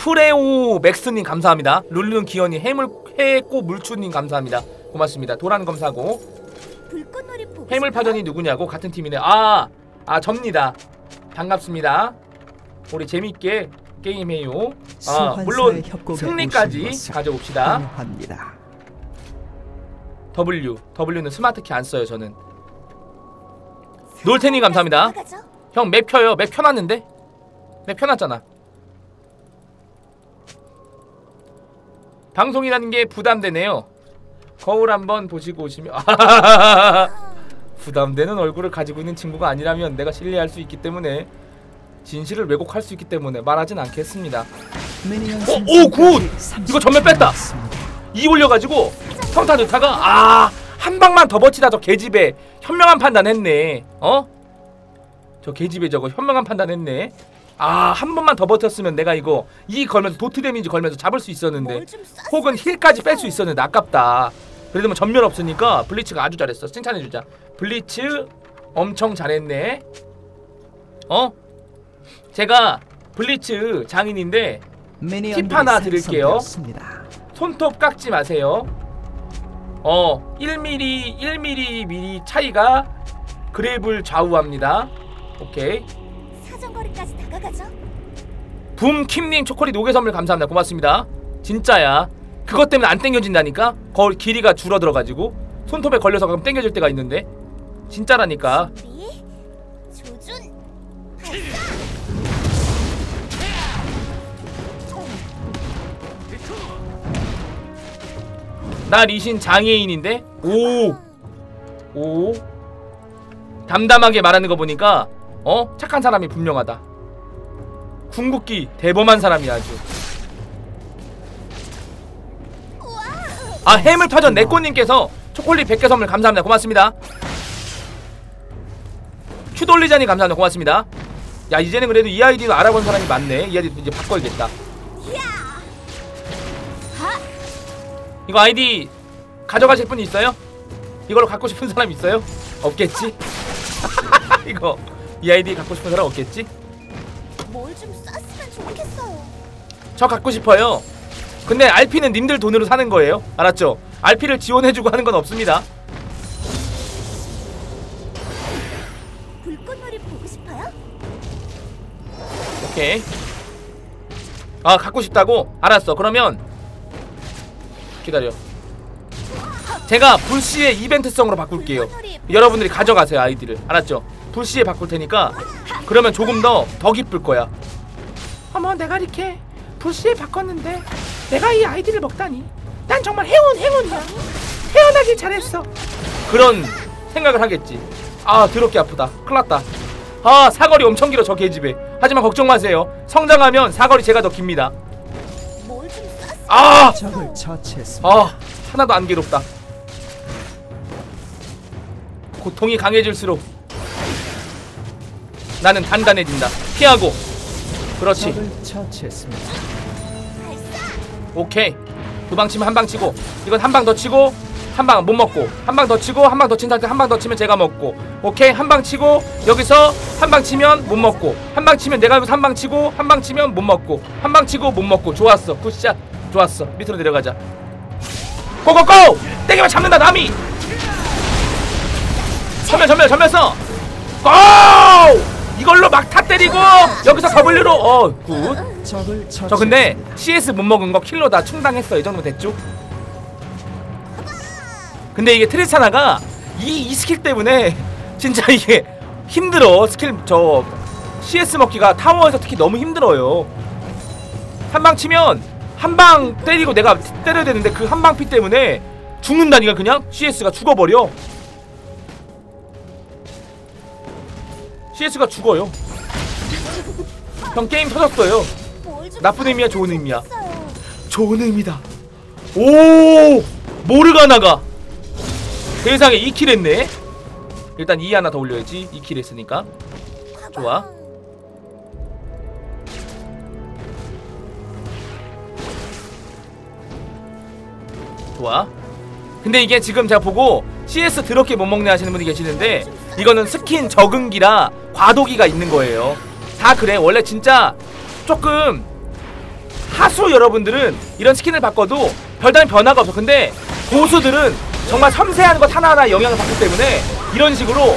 프레오 맥스님 감사합니다. 룰루는 기현이 해꽃 물추님 감사합니다. 고맙습니다. 도란 검사고 해물파전이 누구냐고. 같은 팀이네. 접니다. 반갑습니다. 우리 재밌게 게임해요. 물론 승리까지 가져옵시다. W는 스마트키 안 써요 저는. 놀테니 감사합니다. 형 맵 켜요. 맵 켜놨는데? 맵 켜놨잖아. 방송이라는 게 부담되네요. 거울 한번 보시고 오시면 부담되는 얼굴을 가지고 있는 친구가 아니라면 내가 신뢰할 수 있기 때문에, 진실을 왜곡할 수 있기 때문에 말하진 않겠습니다. 오 굿! 이거 전면 뺐다. 2 올려가지고 평타 넣다가 한 방만 더 버티다 저 개집에 현명한 판단 했네. 저 개집에 저거 현명한 판단 했네. 한 번만 더 버텼으면 내가 이거 걸면서 도트 데미지 걸면서 잡을 수 있었는데, 혹은 힐까지 뺄 수 있었는데 아깝다. 그래도 뭐 전멸 없으니까 블리츠가 아주 잘했어. 칭찬해주자. 블리츠 엄청 잘했네. 제가 블리츠 장인인데 팁 하나 드릴게요. 손톱 깎지 마세요. 1mm 차이가 그랩을 좌우합니다. 오케이. 사정거리까지 다가가죠. 붐킴님 초콜릿 5개 선물 감사합니다. 고맙습니다. 진짜야. 그것 때문에 안 땡겨진다니까. 거울 길이가 줄어들어가지고 손톱에 걸려서 가끔 땡겨질 때가 있는데. 진짜라니까. 조준. 나 리신 장애인인데? 오 담담하게 말하는 거 보니까 착한 사람이 분명하다. 궁극기 대범한 사람이야 아주. 해물파전 네꼬님께서 초콜릿 100개 선물 감사합니다. 고맙습니다. 큐돌리자니 감사합니다. 고맙습니다. 야, 이제는 그래도 이 아이디도 알아본 사람이 많네. 이 아이디 이제 바꿔야겠다. 이거 아이디 가져가실 분 있어요? 이걸로 갖고 싶은 사람 있어요? 없겠지? 이거 이 아이디 갖고 싶은 사람 없겠지? 뭘 좀 쌌으면 좋겠어요. 저 갖고 싶어요. 근데 RP는 님들 돈으로 사는 거예요. 알았죠? RP를 지원해주고 하는 건 없습니다. 불꽃놀이 보고 싶어요? 오케이. 갖고 싶다고? 알았어. 그러면 기다려. 제가 불시에 이벤트성으로 바꿀게요. 여러분들이 가져가세요 아이디를. 알았죠? 불시에 바꿀 테니까 그러면 조금 더 기쁠 거야. 어머, 내가 이렇게 불시에 바꿨는데 내가 이 아이디를 먹다니 난 정말 행운이야. 태어나길 잘했어. 그런 생각을 하겠지. 더럽게 아프다. 큰일났다. 사거리 엄청 길어 저 개집에. 하지만 걱정 마세요. 성장하면 사거리 제가 더 깁니다. 하나도 안 괴롭다. 고통이 강해질수록 나는 단단해진다. 피하고. 그렇지. 오케이. 두 방 치면 한 방 치고, 이건 한 방 더 치고 한 방 못 먹고, 한 방 더 치고 한 방 더 친 상태, 한 방 더 치면 제가 먹고. 오케이. 한 방 치고 여기서 한 방 치면 못 먹고, 한 방 치면 내가 여기서 한 방 치고, 한 방 치면 못 먹고, 한 방 치고 못 먹고. 좋았어. 굿샷. 좋았어. 밑으로 내려가자. 고고고! 땡기면 잡는다 남이. 전면 써. 고! 이걸로 막타 때리고 여기서 W로 굿. 저 근데 CS 못 먹은 거 킬로다 충당했어. 이 정도면 됐죠? 근데 이게 트리스타나가 이 스킬 때문에 진짜 이게 힘들어. 스킬 저 CS 먹기가 타워에서 특히 너무 힘들어요. 한 방 치면 한 방 때리고 내가 때려야 되는데 그 한 방 피 때문에 죽는다니까. 그냥 CS가 죽어버려. CS가 죽어요. 형 게임 터졌어요. 나쁜 의미야 좋은 의미야? 좋은 의미다. 오! 모르가나가 세상에 2킬 했네. 일단 2 하나 더 올려야지. 2킬 했으니까. 좋아. 좋아. 근데 이게 지금 제가 보고 CS 더럽게 못 먹네 하시는 분이 계시는데, 이거는 스킨 적응기라 과도기가 있는 거예요. 다 그래. 원래 진짜 조금 하수 여러분들은 이런 스킨을 바꿔도 별다른 변화가 없어. 근데 고수들은 정말 섬세한 것 하나하나 영향을 받기 때문에 이런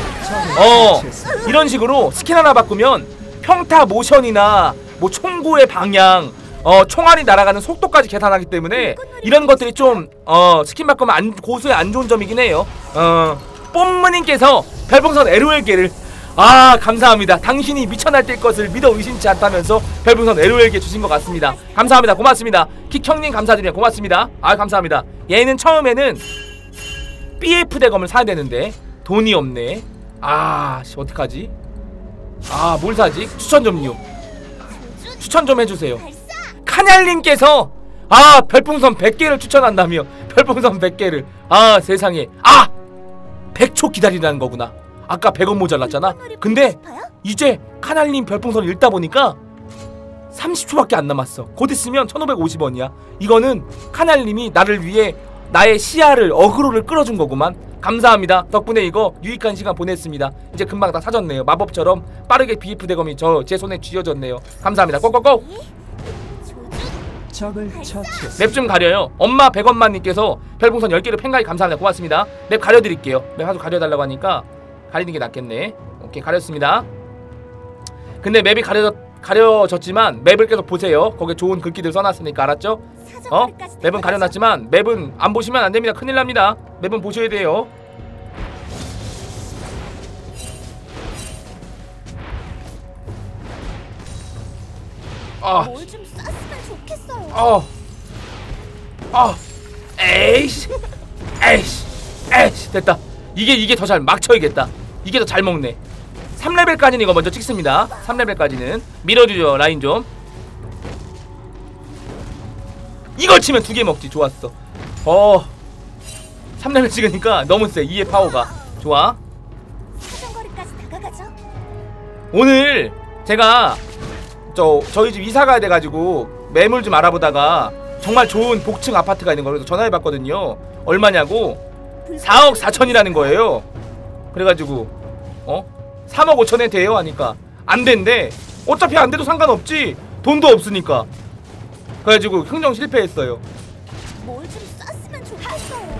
식으로 스킨 하나 바꾸면 평타 모션이나 뭐 총구의 방향, 총알이 날아가는 속도까지 계산하기 때문에 이런 것들이 좀 스킨 바꾸면 고수의 안 좋은 점이긴 해요. 뽐무님께서 별풍선 LOL개를 감사합니다. 당신이 미쳐날뛸 것을 믿어 의심치 않다면서 별풍선 LOL개 주신 것 같습니다. 감사합니다. 고맙습니다. 킥형님 감사드려요. 고맙습니다. 감사합니다. 얘는 처음에는 BF 대검을 사야 되는데 돈이 없네. 어떡하지? 뭘 사지? 추천 좀 해주세요. 카날님께서 별풍선 100개를 추천한다며. 별풍선 100개를. 세상에. 100초 기다리라는 거구나. 아까 100원 모자랐잖아. 근데 이제 카날님 별풍선을 읽다 보니까 30초밖에 안 남았어. 곧 있으면 1550원이야 이거는 카날님이 나를 위해 나의 시야를, 어그로를 끌어준 거구만. 감사합니다. 덕분에 이거 유익한 시간 보냈습니다. 이제 금방 다 사졌네요. 마법처럼 빠르게 BF 대검이 제 손에 쥐어졌네요. 감사합니다. 꼭꼭꼭. 맵 좀 가려요. 엄마 100원만님께서 별풍선 10개를 팬가입 감사합니다. 고맙습니다. 맵 가려드릴게요. 맵 하도 가려달라고 하니까 가리는 게 낫겠네. 오케이, 가렸습니다. 근데 맵이 가려졌지만 맵을 계속 보세요. 거기에 좋은 글귀들 써놨으니까. 알았죠? 맵은 가려놨지만 맵은 안 보시면 안됩니다. 큰일납니다. 맵은 보셔야 돼요. 뭘 좀 쌌으면 좋겠어요. 에이씨 됐다. 이게 더 잘 막 쳐야겠다. 이게 더 잘 먹네. 3레벨까지는 이거 먼저 찍습니다. 3레벨까지는 밀어주죠. 라인 좀. 이걸 치면 2개 먹지. 좋았어. 3레벨 찍으니까 너무 세. 2의 파워가 좋아. 오늘 제가 저희 집 이사 가야 돼가지고 매물 좀 알아보다가 정말 좋은 복층 아파트가 있는 거라서 전화해봤거든요. 얼마냐고 4억 4천이라는 거예요. 그래가지고 3억 5천에 돼요 하니까 안 된대. 어차피 안 돼도 상관없지. 돈도 없으니까. 그래가지고 흥정 실패했어요. 뭘 좀 쌌으면 좋겠어요.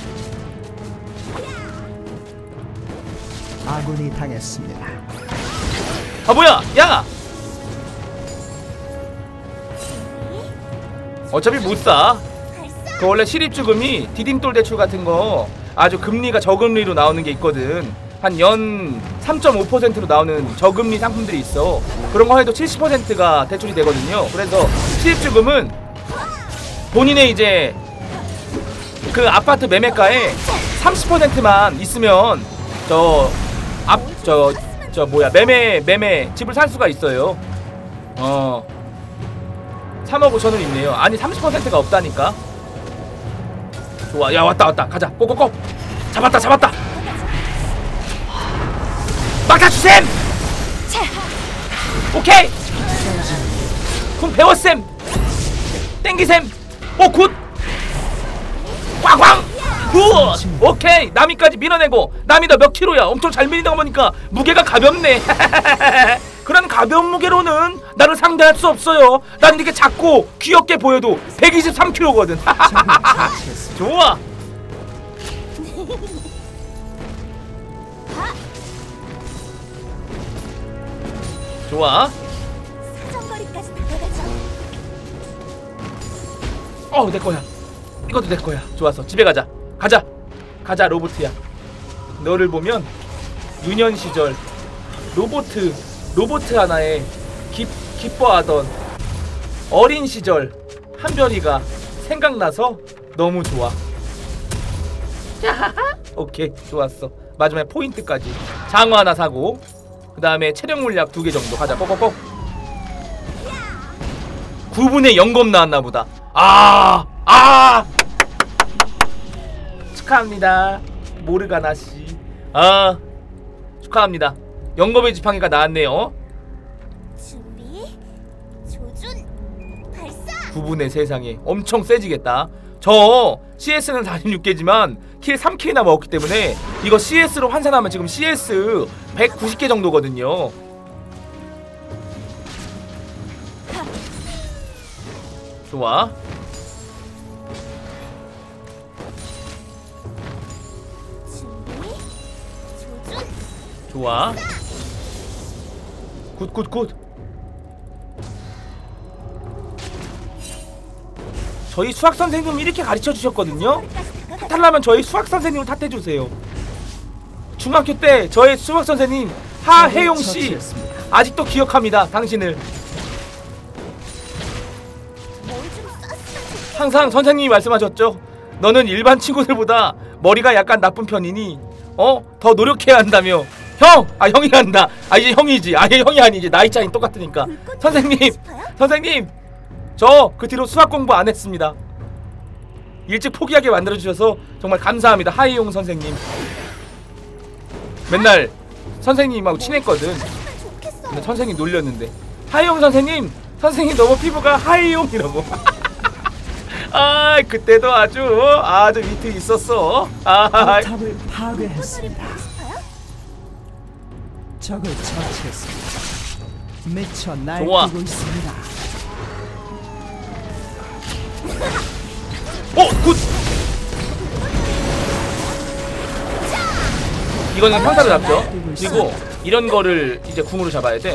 아군이 당했습니다. 뭐야 야, 어차피 못사. 그 원래 실입주금이 디딤돌 대출 같은거 아주 금리가 저금리로 나오는 게 있거든. 한 연 3.5%로 나오는 저금리 상품들이 있어. 그런거 해도 70%가 대출이 되거든요. 그래서 실입주금은 본인의 이제 그 아파트 매매가에 30%만 있으면 매매 집을 살 수가 있어요. 3억 5천원 있네요. 아니 30%가 없다니까. 좋아. 야 왔다 가자. 꼭꼭꼭. 잡았다. 막타주셈. 오케이. 그럼 배웠셈. 땡기셈. 굿. 꽝꽝. 굿. 오케이. 나미까지 밀어내고. 나미 너 몇 킬로야? 엄청 잘 밀린다고 보니까 무게가 가볍네. 그런 가벼운 무게로는 나를 상대할 수 없어요. 난 이렇게 작고 귀엽게 보여도 123kg거든. 좋아. 좋아. 사정거리까지 다가가죠. 내거야. 이것도 내거야. 좋았어. 집에 가자. 가자 로보트야. 너를 보면 유년 시절 로보트 하나에 기뻐하던 어린 시절 한별이가 생각나서 너무 좋아. 오케이, 좋았어. 마지막에 포인트까지. 장어 하나 사고 그 다음에 체력 물약 2개 정도 가자. 꼭꼭꼭. 9분의 0검 나왔나보다. 축하합니다 모르가나씨. 축하합니다. 영검의 지팡이가 나왔네요. 준비, 조준, 발사. 9분의 세상에 엄청 세지겠다. 저 CS는 46개지만 킬 3킬이나 먹었기 때문에 이거 CS로 환산하면 지금 CS 190개 정도거든요. 좋아. 준비. 조준. 좋아. 굿. 저희 수학 선생님 이렇게 가르쳐 주셨거든요. 탓하려면 저희 수학 선생님을 탓해 주세요. 중학교 때 저의 수학 선생님 하혜용 씨 아직도 기억합니다. 당신을. 항상 선생님이 말씀하셨죠. 너는 일반 친구들보다 머리가 약간 나쁜 편이니 더 노력해야 한다며. 형! 형이 한다. 이제 형이지. 형이 아니지. 나이 차이 똑같으니까. 선생님 저 그 뒤로 수학 공부 안 했습니다. 일찍 포기하게 만들어주셔서 정말 감사합니다. 하이용 선생님. 맨날 선생님하고 친했거든. 근데 선생님 놀렸는데 하이용 선생님 너무 피부가 하이용이라고. 그때도 아주 위트 있었어. 포탑을 파괴했습니다. 적을 처치했습니다. 미쳐 날뛰고 있습니다. 굿! 이거는 평타로 잡죠. 그리고 이런 거를 이제 궁으로 잡아야 돼.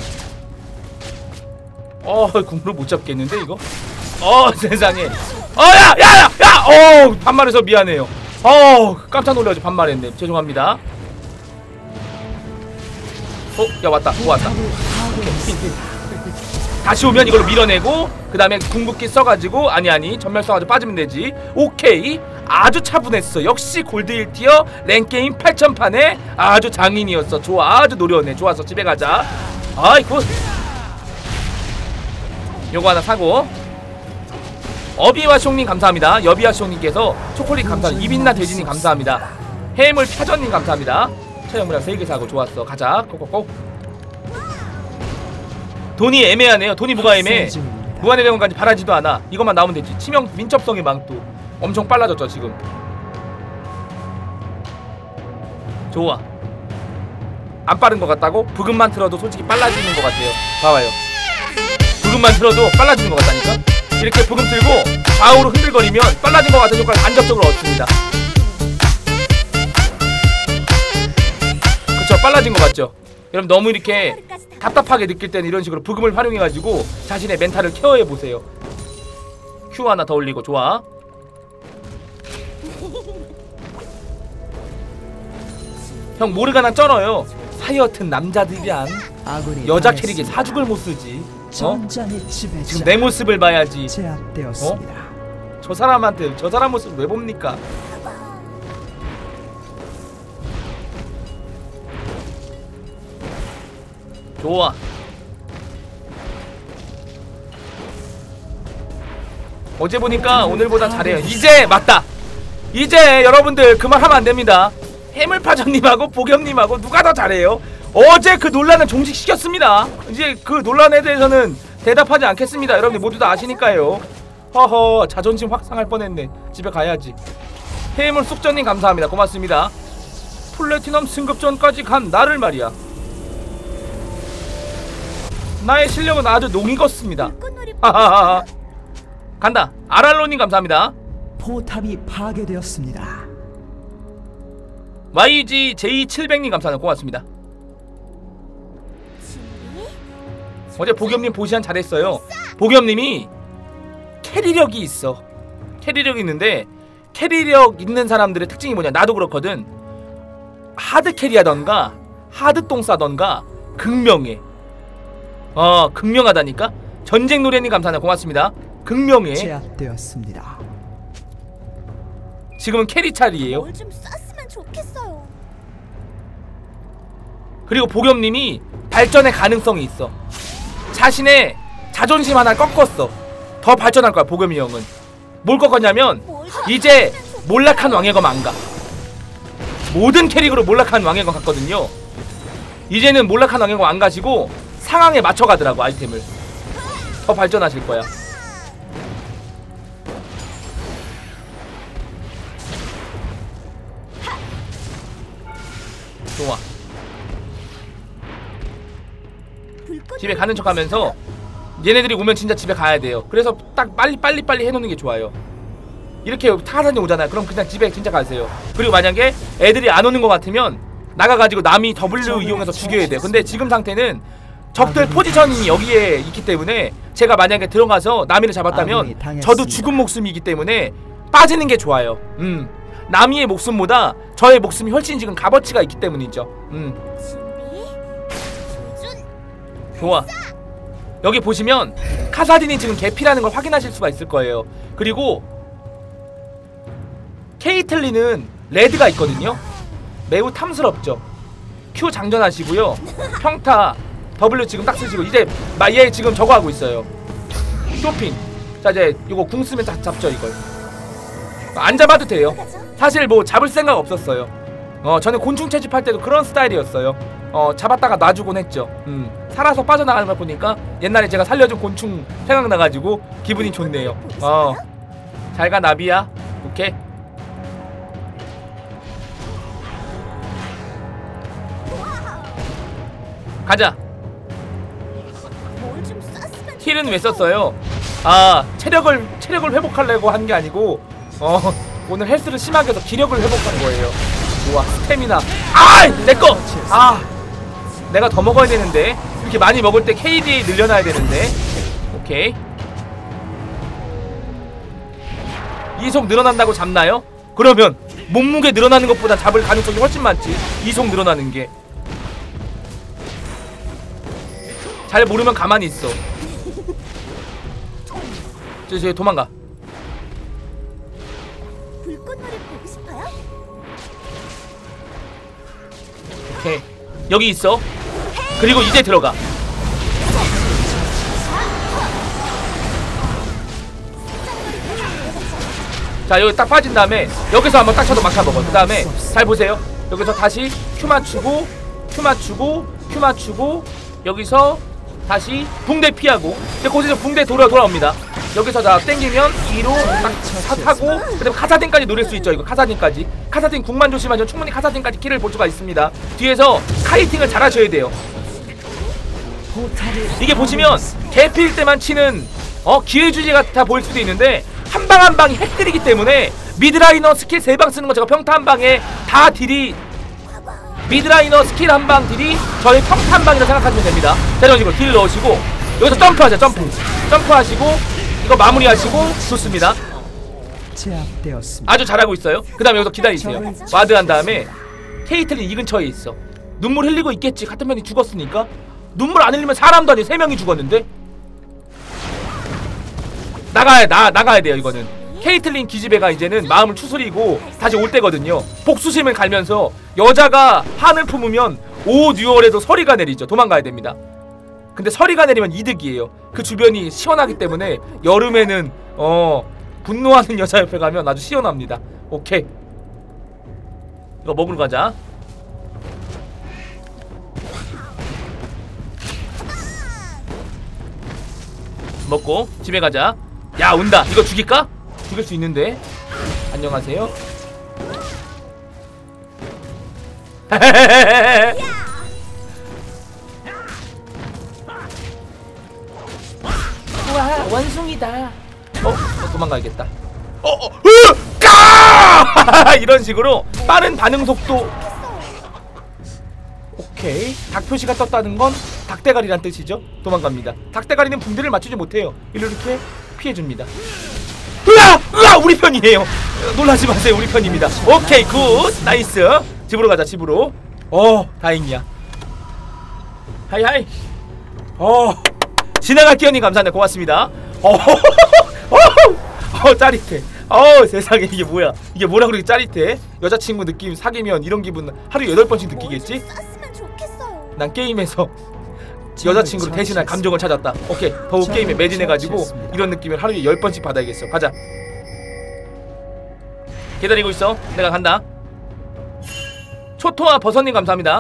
궁으로 못 잡겠는데 이거? 세상에. 야! 반말해서 미안해요. 깜짝 놀라가지고 반말했네. 죄송합니다. 야 왔다. 왔다. 다시 오면 이걸로 밀어내고 그 다음에 궁극기 써가지고 아니 전멸 써가지고 빠지면 되지. 오케이. 아주 차분했어. 역시 골드 1티어 랭게임 8000판에 아주 장인이었어. 좋아. 아주 노련해. 좋았어. 집에 가자. 굿. 요거 하나 사고. 어비와 숑님 감사합니다. 여비와 숑님께서 초콜릿 감사합니다. 이빈나 돼지님 감사합니다. 해물 파전님 감사합니다. 차영무랑 3개 사고 좋았어. 가자. 꼭꼭꼭. 돈이 애매하네요. 돈이 뭐가 애매해. 무한의 대원까지 바라지도 않아. 이것만 나오면 되지. 치명 민첩성의 망토 엄청 빨라졌죠 지금. 좋아. 안 빠른 것 같다고? 부금만 틀어도 솔직히 빨라지는 것 같아요. 봐봐요. 부금만 틀어도 빨라지는 것 같다니까? 이렇게 부금 틀고 좌우로 흔들거리면 빨라진 것 같은 효과를 간접적으로 얻습니다. 그쵸? 빨라진 것 같죠? 여러분 너무 이렇게 답답하게 느낄 때는 이런 식으로 부금을 활용해가지고 자신의 멘탈을 케어해보세요. Q 하나 더 올리고. 좋아. 형 모르가나 쩔어요. 하여튼 남자들이란 여자 캐릭에 사죽을 못쓰지. 지금 내 모습을 봐야지. 저 사람한테 저 사람 모습 왜 봅니까? 좋아. 어제 보니까 오늘보다 잘해요. 이제 맞다. 이제 여러분들 그만 하면 안됩니다. 해물파전님하고 보겸님하고 누가 더 잘해요? 어제 그 논란을 종식시켰습니다. 이제 그 논란에 대해서는 대답하지 않겠습니다. 여러분들 모두 다 아시니까요. 허허, 자존심 확 상할 뻔했네. 집에 가야지. 해물 쑥전님 감사합니다. 고맙습니다. 플래티넘 승급전까지 간 나를 말이야. 나의 실력은 아주 농익었습니다. 하하하. 간다. 아랄로님 감사합니다. 포탑이 파괴되었습니다. YG J700님 감사합니다. 고맙습니다. 어제 보겸님 보시안 잘했어요. 보겸님이 캐리력이 있어. 캐리력이 있는데 캐리력 있는 사람들의 특징이 뭐냐. 나도 그렇거든. 하드 캐리하던가 하드 똥 싸던가 극명해. 극명하다니까. 전쟁 노래님 감사합니다. 고맙습니다. 극명해. 제압되었습니다. 지금은 캐리 차리에요. 뭘 좀 쐈으면 좋겠어요. 그리고 보겸님이 발전의 가능성이 있어. 자신의 자존심 하나를 꺾었어. 더 발전할 거야. 보겸이 형은 뭘 꺾었냐면 이제 몰락한 왕의검 안 가. 모든 캐릭으로 몰락한 왕의검 갔거든요. 이제는 몰락한 왕의검 안 가시고 상황에 맞춰 가더라고. 아이템을 더 발전하실 거야. 좋아. 집에 가는 척하면서 얘네들이 오면 진짜 집에 가야 돼요. 그래서 딱 빨리 해놓는 게 좋아요. 이렇게 타산이 오잖아요. 그럼 그냥 집에 진짜 가세요. 그리고 만약에 애들이 안 오는 것 같으면 나가가지고 남이 W 이용해서 죽여야 돼요. 근데 지금 상태는 적들 포지션이 여기에 있기 때문에 제가 만약에 들어가서 나미를 잡았다면 저도 죽은 목숨이기 때문에 빠지는 게 좋아요. 나미의 목숨보다 저의 목숨이 훨씬 지금 값어치가 있기 때문이죠. 준비. 조준. 좋아. 여기 보시면 카사딘이 지금 개피라는 걸 확인하실 수가 있을 거예요. 그리고 케이틀린은 레드가 있거든요. 매우 탐스럽죠. Q 장전하시고요. 평타 W 지금 딱 쓰시고 이제 얘 지금 저거 하고 있어요. 쇼핑. 자 이제 이거 궁 쓰면 딱 잡죠 이걸. 안 잡아도 돼요. 사실 뭐 잡을 생각 없었어요. 저는 곤충 채집할 때도 그런 스타일이었어요. 잡았다가 놔주곤 했죠. 살아서 빠져나가는 걸 보니까 옛날에 제가 살려준 곤충 생각나가지고 기분이 좋네요. 잘가 나비야. 오케이. 가자. 뭘 좀 쐈으면 힐은 왜 썼어요? 아 체력을 회복하려고 한 게 아니고 오늘 헬스를 심하게 해서 기력을 회복한 거예요. 좋아. 스태미나. 아! 내꺼! 아 내가 더 먹어야 되는데. 이렇게 많이 먹을 때 KD 늘려놔야 되는데. 오케이. 이속 늘어난다고 잡나요? 그러면 몸무게 늘어나는 것보다 잡을 가능성이 훨씬 많지. 이속 늘어나는 게. 잘 모르면 가만히 있어. 저 도망가. 불꽃놀이 보고 싶어요? 오케이. 여기 있어. 그리고 이제 들어가. 자 여기 딱 빠진 다음에 여기서 한번 딱 쳐도 막타 먹어. 그 다음에 잘 보세요. 여기서 다시 Q 맞추고 Q 맞추고 Q 맞추고 여기서 다시 붕대 피하고 이제 거기서 붕대 돌아옵니다. 여기서 자 땡기면 2로 딱 타고 그다음에 카사딘까지 노릴 수 있죠. 이거 카사딘까지. 카사딘 궁만 조심하면 충분히 카사딘까지 킬을 볼 수가 있습니다. 뒤에서 카이팅을 잘 하셔야 돼요. 이게 보시면 개피일 때만 치는 기회주의 같아 보일 수도 있는데 한 방 한 방이 핵들이기 때문에 미드라이너 스킬 3방 쓰는 거 제가 평타 한 방에 다 딜이 미드라이너 스킬 한 방 딜이 저의 평타 한 방이라 생각하시면 됩니다. 자 이런 식으로 딜 넣으시고 여기서 점프하자. 점프하시고 이거 마무리하시고 좋습니다. 제압되었습니다. 아주 잘하고 있어요. 그 다음에 여기서 기다리세요. 와드 한 다음에 케이틀린 이 근처에 있어. 눈물 흘리고 있겠지. 같은 편이 죽었으니까. 눈물 안 흘리면 사람도 아니고 3명이 죽었는데. 나가야 돼요 이거는. 케이틀린 기지배가 이제는 마음을 추스리고 다시 올 때거든요. 복수심을 갈면서 여자가 한을 품으면 오 뉴얼에도 서리가 내리죠. 도망가야 됩니다. 근데 서리가 내리면 이득이에요. 그 주변이 시원하기 때문에 여름에는 분노하는 여자 옆에 가면 아주 시원합니다. 오케이. 이거 먹으러 가자. 먹고 집에 가자. 야 온다. 이거 죽일까? 죽일 수 있는데. 안녕하세요. 우와 원숭이다. 도망가야겠다. 까! 이런 식으로 빠른 반응 속도. 오케이. 닭 표시가 떴다는 건 닭대가리란 뜻이죠. 도망갑니다. 닭대가리는 붕대를 맞추지 못해요. 이렇게 피해줍니다. 으아! 우리 편이에요. 놀라지 마세요. 우리 편입니다. 오케이 굿 나이스. 집으로 가자. 집으로. 다행이야. 하이하이. 지나갈게요 님 감사합니다. 고맙습니다. 짜릿해. 세상에 이게 뭐야. 이게 뭐라 그렇게 짜릿해. 여자친구 느낌 사귀면 이런 기분 하루에 8번씩 느끼겠지? 쐈으면 좋겠어요. 난 게임에서 여자친구를 대신할 감정을 찾았다. 오케이. 더욱 게임에 매진해가지고 이런 느낌을 하루에 10번씩 받아야겠어. 가자. 기다리고 있어. 내가 간다. 초토와 버섯님 감사합니다.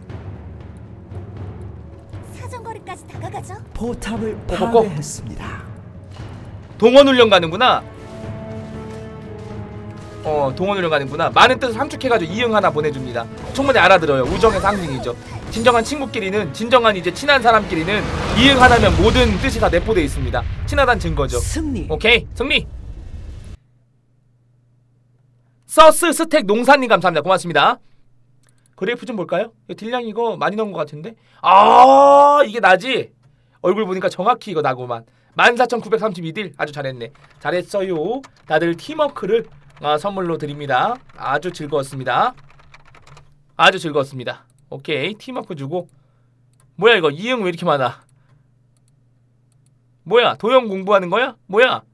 사정거리까지 다가가죠. 포탑을 파괴했습니다. 동원훈련 가는구나. 동원훈련 가는구나. 많은 뜻을 함축해가지고 이응 하나 보내줍니다. 충분히 알아들어요. 우정의 상징이죠. 진정한 친구끼리는, 진정한 이제 친한 사람끼리는 이응 하나면 모든 뜻이 다 내포되어 있습니다. 친하단 증거죠. 승리. 오케이, 승리. 서스 스택 농사님 감사합니다. 고맙습니다. 그래프 좀 볼까요? 딜량 이거 많이 넣은 것 같은데? 아, 이게 나지? 얼굴 보니까 정확히 이거 나고만. 14,932딜 아주 잘했네. 잘했어요. 다들 팀워크를 선물로 드립니다. 아주 즐거웠습니다. 아주 즐거웠습니다. 오케이, 팀워크 주고. 뭐야 이거 이응 왜 이렇게 많아? 뭐야 도형 공부하는 거야? 뭐야?